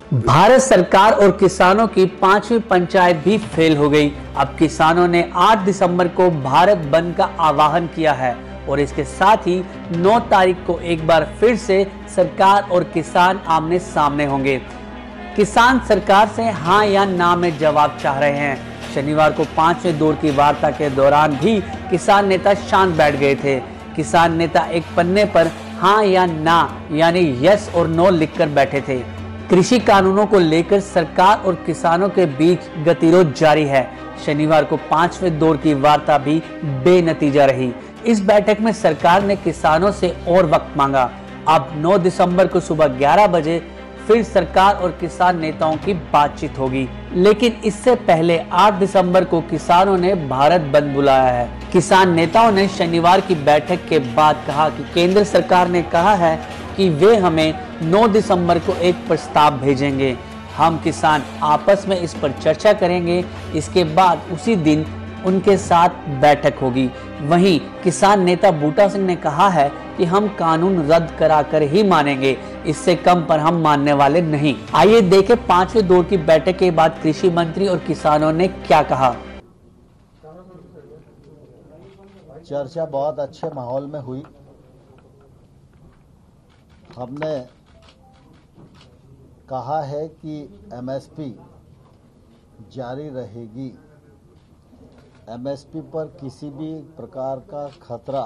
भारत सरकार और किसानों की 5वीं पंचायत भी फेल हो गई। अब किसानों ने 8 दिसंबर को भारत बंद का आह्वान किया है और इसके साथ ही 9 तारीख को एक बार फिर से सरकार और किसान आमने सामने होंगे। किसान सरकार से हाँ या ना में जवाब चाह रहे हैं। शनिवार को 5वें दौर की वार्ता के दौरान भी किसान नेता शांत बैठ गए थे। किसान नेता एक पन्ने पर हाँ या ना यानी यस और नो लिखकर बैठे थे। कृषि कानूनों को लेकर सरकार और किसानों के बीच गतिरोध जारी है। शनिवार को 5वें दौर की वार्ता भी बेनतीजा रही। इस बैठक में सरकार ने किसानों से और वक्त मांगा। अब 9 दिसंबर को सुबह 11 बजे फिर सरकार और किसान नेताओं की बातचीत होगी, लेकिन इससे पहले 8 दिसंबर को किसानों ने भारत बंद बुलाया है। किसान नेताओं ने शनिवार की बैठक के बाद कहा कि केंद्र सरकार ने कहा है कि वे हमें 9 दिसंबर को एक प्रस्ताव भेजेंगे। हम किसान आपस में इस पर चर्चा करेंगे। इसके बाद उसी दिन उनके साथ बैठक होगी। वहीं किसान नेता बूटा सिंह ने कहा है कि हम कानून रद्द कराकर ही मानेंगे, इससे कम पर हम मानने वाले नहीं। आइए देखें 5वें दौर की बैठक के बाद कृषि मंत्री और किसानों ने क्या कहा। चर्चा बहुत अच्छे माहौल में हुई। हमने कहा है कि एमएसपी जारी रहेगी। एमएसपी पर किसी भी प्रकार का खतरा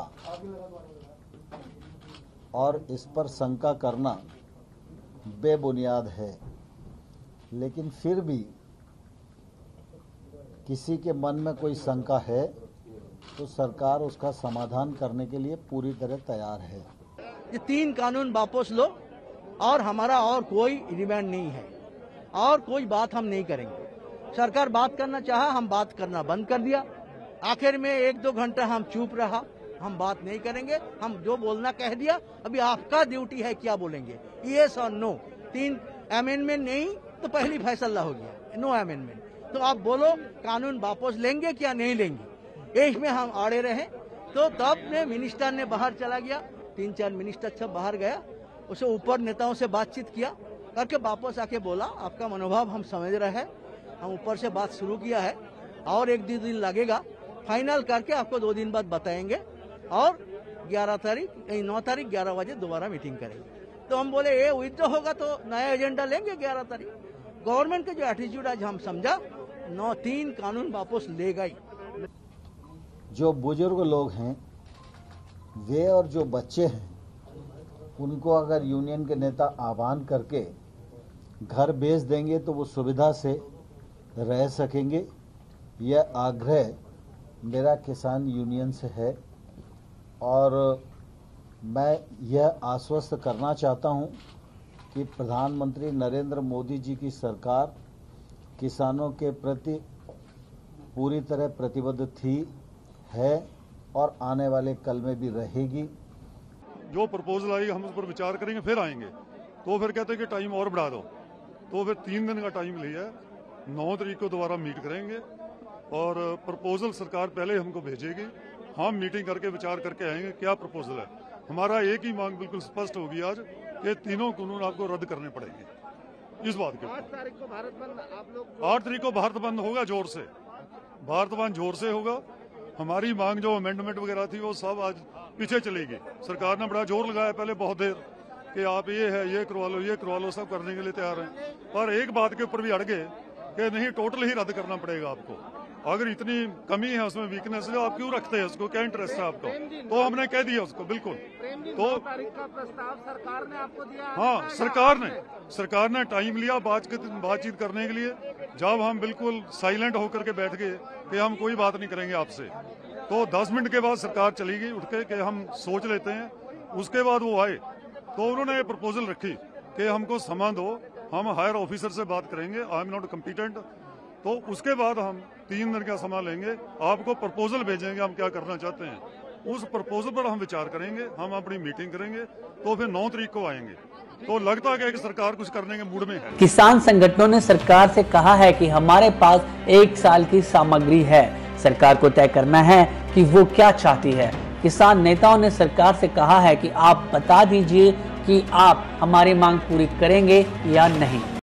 और इस पर शंका करना बेबुनियाद है, लेकिन फिर भी किसी के मन में कोई शंका है तो सरकार उसका समाधान करने के लिए पूरी तरह तैयार है। ये 3 कानून वापस लो और हमारा और कोई डिमांड नहीं है और कोई बात हम नहीं करेंगे। सरकार बात करना चाहा, हम बात करना बंद कर दिया। आखिर में 1-2 घंटा हम चुप रहा, हम बात नहीं करेंगे, हम जो बोलना कह दिया। अभी आपका ड्यूटी है क्या बोलेंगे, यस और नो। 3 अमेंडमेंट नहीं तो पहली फैसला हो गया, नो अमेंडमेंट। तो आप बोलो कानून वापस लेंगे क्या नहीं लेंगे। इसमें हम आड़े रहे तो तब ने मिनिस्टर ने बाहर चला गया, 3-4 मिनिस्टर सब बाहर गया, उसे ऊपर नेताओं से बातचीत किया करके वापस आके बोला आपका मनोभाव हम समझ रहे हैं, हम ऊपर से बात शुरू किया है और 1-2 दिन लगेगा, फाइनल करके आपको 2 दिन बाद बताएंगे और 9 तारीख 11 बजे दोबारा मीटिंग करेंगे। तो हम बोले ये विड्रॉ होगा तो नया एजेंडा लेंगे 11 तारीख। गवर्नमेंट का जो एटीट्यूड आज हम समझा 3 कानून वापस लेगा ही। जो बुजुर्ग लोग हैं वे और जो बच्चे हैं उनको अगर यूनियन के नेता आह्वान करके घर भेज देंगे तो वो सुविधा से रह सकेंगे। यह आग्रह मेरा किसान यूनियन से है और मैं यह आश्वस्त करना चाहता हूं कि प्रधानमंत्री नरेंद्र मोदी जी की सरकार किसानों के प्रति पूरी तरह प्रतिबद्ध थी, है और आने वाले कल में भी रहेगी। जो प्रपोजल आएगी हम उस पर विचार करेंगे, फिर आएंगे। तो फिर कहते हैं कि टाइम और बढ़ा दो, तो फिर 3 दिन का टाइम लिया है। 9 तारीख को दोबारा मीट करेंगे और प्रपोजल सरकार पहले हमको भेजेगी, हम मीटिंग करके विचार करके आएंगे क्या प्रपोजल है। हमारा एक ही मांग बिल्कुल स्पष्ट होगी आज कि 3 कानून आपको रद्द करने पड़ेंगे। इस बात के 8 तारीख को भारत बंद, आप लोग 8 तारीख को भारत बंद होगा, जोर से भारत बंद जोर से होगा। हमारी मांग जो अमेंडमेंट वगैरह थी वो सब आज पीछे चलेगी। सरकार ने बड़ा जोर लगाया पहले बहुत देर कि आप ये है ये करवा लो, सब करने के लिए तैयार हैं, पर एक बात के ऊपर भी अड़ गए कि नहीं टोटल ही रद्द करना पड़ेगा आपको। अगर इतनी कमी है उसमें, वीकनेस है, आप क्यों रखते हैं उसको, क्या इंटरेस्ट है आपको। तो हमने कह दिया उसको बिल्कुल। तो 9 तारीख का प्रस्ताव सरकार ने आपको दिया। हाँ, सरकार ने टाइम लिया बातचीत करने के लिए। जब हम बिल्कुल साइलेंट होकर के बैठ गए कि हम कोई बात नहीं करेंगे आपसे, तो 10 मिनट के बाद सरकार चली गई उठ के कि हम सोच लेते हैं। उसके बाद वो आए तो उन्होंने ये प्रपोजल रखी कि हमको समय दो, हम हायर ऑफिसर से बात करेंगे, आई एम नॉट कम्पिटेंट। तो उसके बाद हम 3 दिन का समय लेंगे, आपको प्रपोजल भेजेंगे हम क्या करना चाहते हैं। उस प्रपोजल पर हम विचार करेंगे, हम अपनी मीटिंग करेंगे, तो फिर 9 तारीख को आएंगे। तो लगता है कि सरकार कुछ करने के मूड में है। किसान संगठनों ने सरकार से कहा है कि हमारे पास 1 साल की सामग्री है, सरकार को तय करना है कि वो क्या चाहती है। किसान नेताओं ने सरकार से कहा है कि आप बता दीजिए कि आप हमारी मांग पूरी करेंगे या नहीं।